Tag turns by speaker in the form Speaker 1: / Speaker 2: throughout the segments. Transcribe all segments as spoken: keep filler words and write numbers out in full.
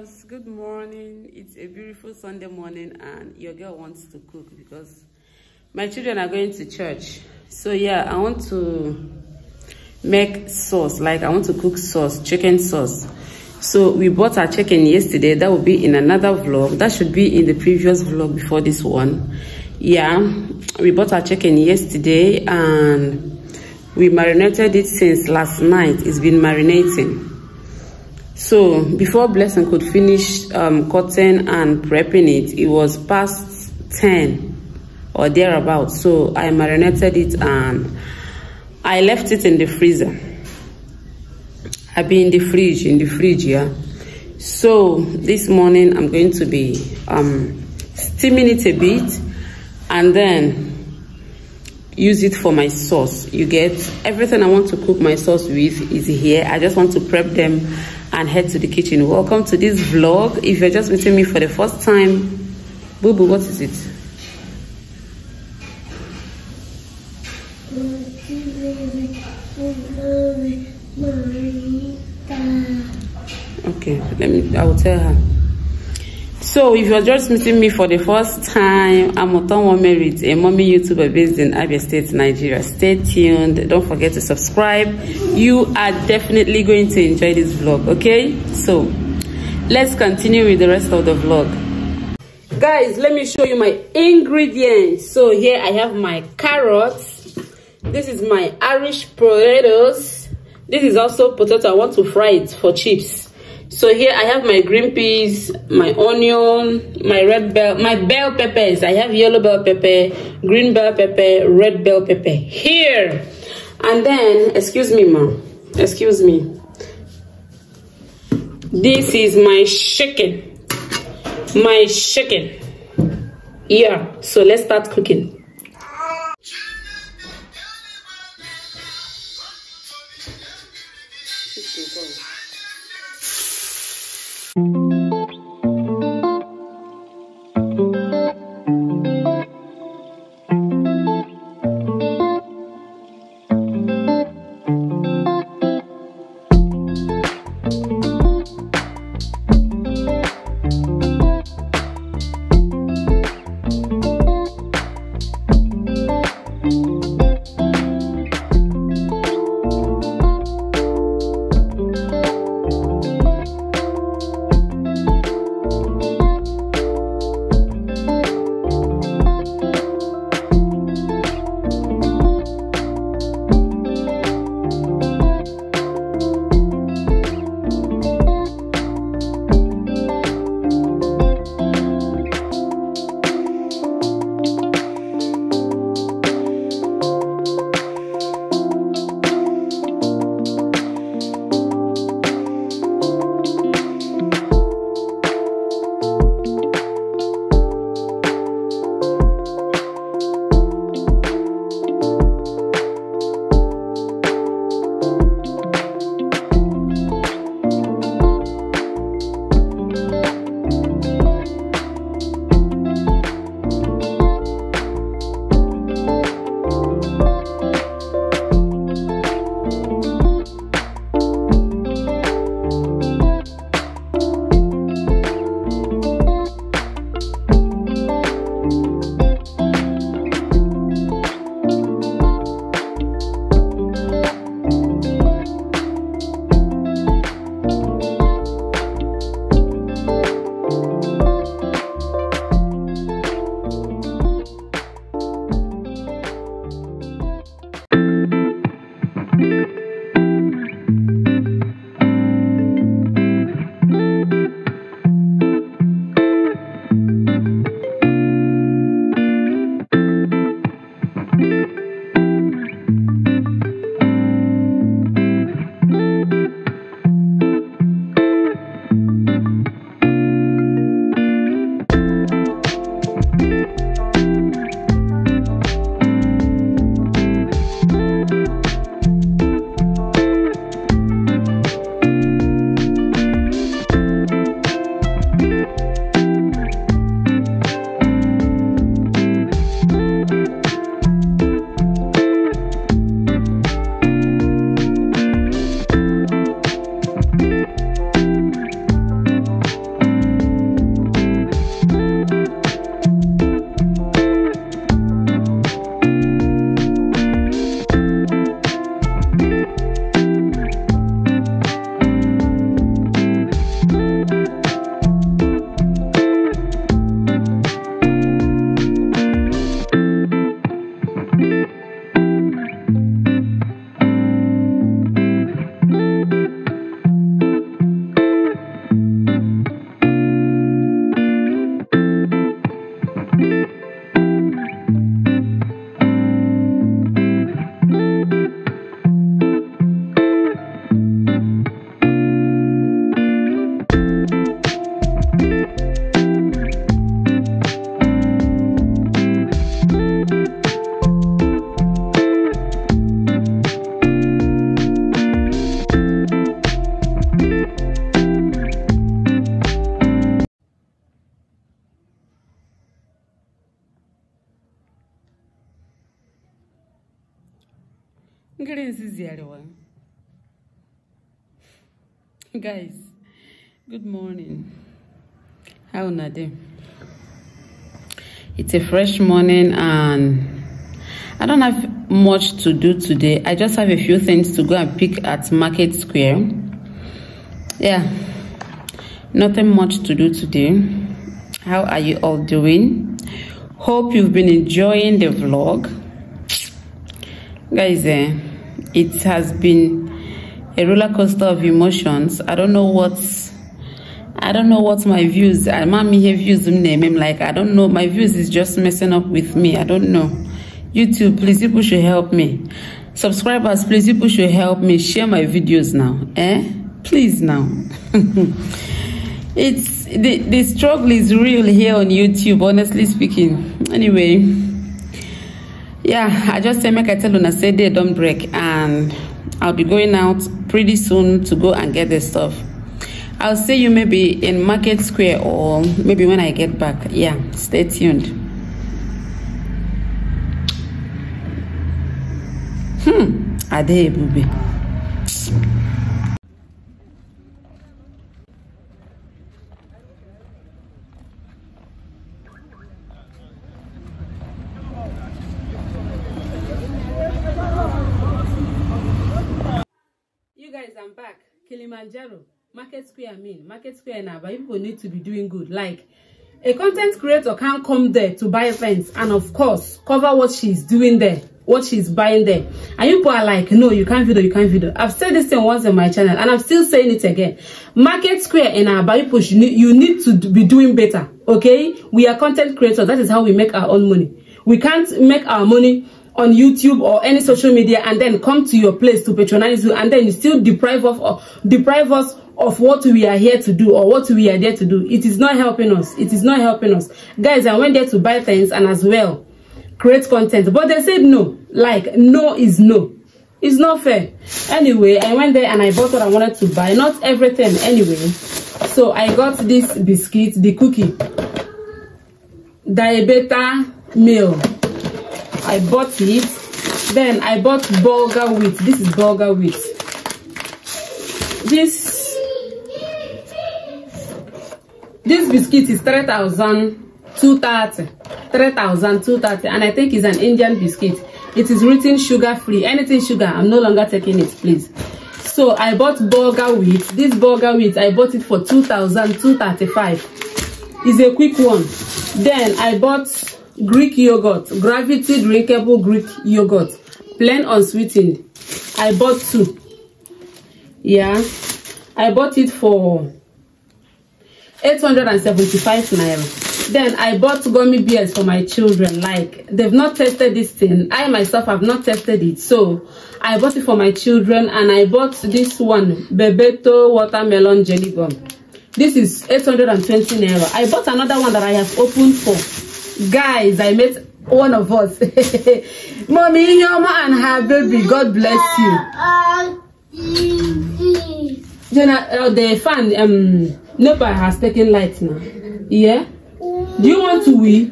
Speaker 1: Yes, good morning. It's a beautiful Sunday morning and your girl wants to cook because my children are going to church. So yeah, I want to make sauce, like I want to cook sauce, chicken sauce. So we bought our chicken yesterday. That will be in another vlog. That should be in the previous vlog before this one. Yeah, we bought our chicken yesterday and we marinated it since last night. It's been marinating. So before Blessing could finish um, cutting and prepping it, it was past ten or thereabouts. So I marinated it and I left it in the freezer. I've been in the fridge, in the fridge, yeah. So this morning I'm going to be um, steaming it a bit and then use it for my sauce. You get everything I want to cook my sauce with is here. I just want to prep them and head to the kitchen. Welcome to this vlog. If you're just meeting me for the first time, boo boo, what is it? Okay, let me, I will tell her. So if you're just meeting me for the first time, I'm Otonwo Merit, a mommy YouTuber based in Abia State, Nigeria. Stay tuned. Don't forget to subscribe. You are definitely going to enjoy this vlog, okay? So let's continue with the rest of the vlog. Guys, let me show you my ingredients. So here I have my carrots. This is my Irish potatoes. This is also potato. I want to fry it for chips. So here I have my green peas, my onion, my red bell, my bell peppers. I have yellow bell pepper, green bell pepper, red bell pepper here. And then, excuse me, ma, excuse me. This is my chicken, my chicken. Yeah, so let's start cooking. Guys, good morning. How are you? It's a fresh morning and I don't have much to do today. I just have a few things to go and pick at Market Square. Yeah, nothing much to do today. How are you all doing? Hope you've been enjoying the vlog. Guys, eh, it has been a roller coaster of emotions. I don't know what's I don't know what my views are. Mommy have views name like I don't know. My views is just messing up with me. I don't know. YouTube, please, people should help me. Subscribers, please, people should help me. Share my videos now. Eh? Please now. It's the, the struggle is real here on YouTube, honestly speaking. Anyway, yeah, I just say make I tell you, I say they don't break, and I'll be going out pretty soon to go and get the stuff. I'll see you maybe in Market Square or maybe when I get back. Yeah, stay tuned. Hmm, Ade Bube. You guys, I'm back. Kilimanjaro. Market Square, I mean, Market Square now, but people need to be doing good. Like, a content creator can't come there to buy things and, of course, cover what she's doing there, what she's buying there. And you people are like, no, you can't video, you can't video. I've said this thing once on my channel, and I'm still saying it again. Market Square in our Bible, you need to be doing better, okay? We are content creators. That is how we make our own money. We can't make our money on YouTube or any social media and then come to your place to patronize you, and then you still deprive of or deprive us of what we are here to do or what we are there to do. It is not helping us. It is not helping us. Guys, I went there to buy things and as well create content, but they said no. Like, no is no. It's not fair. Anyway, I went there and I bought what I wanted to buy. Not everything anyway. So I got this biscuit, the cookie, Diabeta meal. I bought it. Then I bought bulgur wheat. This is bulgur wheat. This This biscuit is three thousand two hundred thirty. three thousand two hundred thirty. And I think it's an Indian biscuit. It is written sugar free. Anything sugar, I'm no longer taking it, please. So I bought bulgur wheat. This bulgur wheat, I bought it for two thousand two hundred thirty-five. It's a quick one. Then I bought Greek yogurt. Gravity drinkable Greek yogurt. Plain unsweetened. I bought two. Yeah. I bought it for eight hundred seventy-five naira. Then I bought gummy bears for my children. Like, they've not tested this thing. I myself have not tested it. So I bought it for my children, and I bought this one, Bebeto watermelon jelly gum. This is eight hundred twenty naira. I bought another one that I have opened for. Guys, I met one of us. Mommy Yoma and her baby. God bless you. Jenna, uh, the fan, um, Neighbor has taken light now. Yeah? Do you want to wee?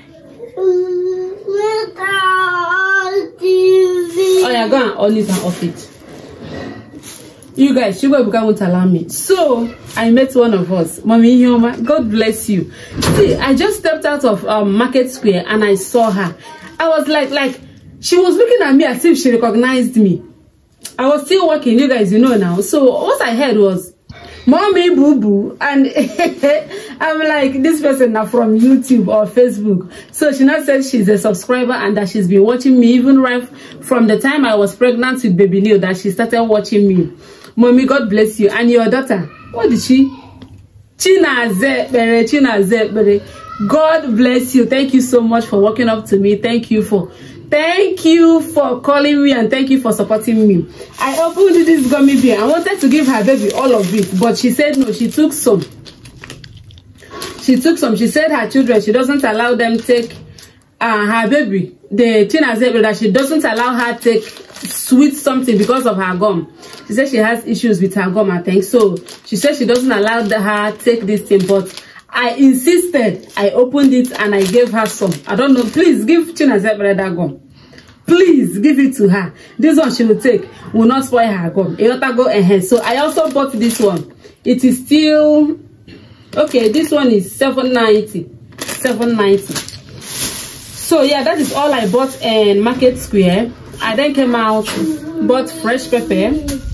Speaker 1: Oh, yeah, go and on it and off it. You guys, Sugar Buka won't allow me. So, I met one of us. Mommy Yoma, God bless you. See, I just stepped out of um, Market Square and I saw her. I was like, like, she was looking at me as if she recognized me. I was still working, you guys, you know now. So what I heard was, Mommy Boo Boo. And I'm like, this person now from YouTube or Facebook. So she now said she's a subscriber and that she's been watching me even right from the time I was pregnant with baby Neil, that she started watching me. Mommy, God bless you. And your daughter, what did she? Chinaze, Chinaze, God bless you. Thank you so much for walking up to me. Thank you for Thank you for calling me and thank you for supporting me. I opened this gummy bear. I wanted to give her baby all of it, but she said no. She took some. She took some. She said her children, she doesn't allow them take uh, her baby. The Tina said that she doesn't allow her take sweet something because of her gum. She said she has issues with her gum, I think. So she said she doesn't allow the, her take this thing, but I insisted. I opened it and I gave her some. I don't know. Please give Chinaze that gum. Please give it to her. This one she will take. Will not spoil her gum. It will go ahead. So I also bought this one. It is still okay. This one is seven ninety. seven ninety. So yeah, that is all I bought in Market Square. I then came out, bought fresh pepper.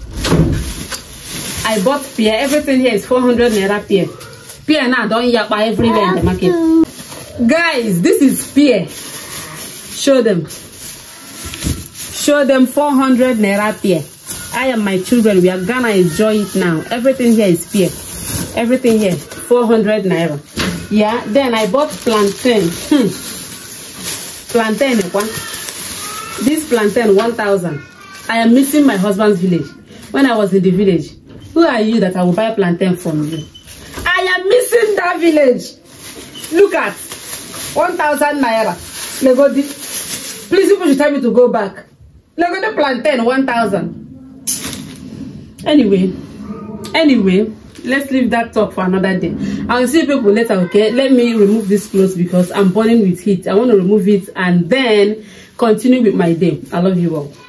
Speaker 1: I bought pear. Everything here is four hundred naira pear. Pear now don't yappa everywhere in the market. Guys, this is pear. Show them. Show them four hundred naira pear. I am my children. We are gonna enjoy it now. Everything here is pear. Everything here, four hundred naira. Yeah, then I bought plantain. Hmm. Plantain, this plantain, one thousand. I am missing my husband's village. When I was in the village, who are you that I will buy plantain from you? I am missing that village. Look at one thousand naira. Legodi. Please, people should tell me to go back. Legodi plantain, one thousand. Anyway, anyway. Let's leave that talk for another day. I'll see people later, okay? Let me remove this clothes because I'm burning with heat. I want to remove it and then continue with my day. I love you all.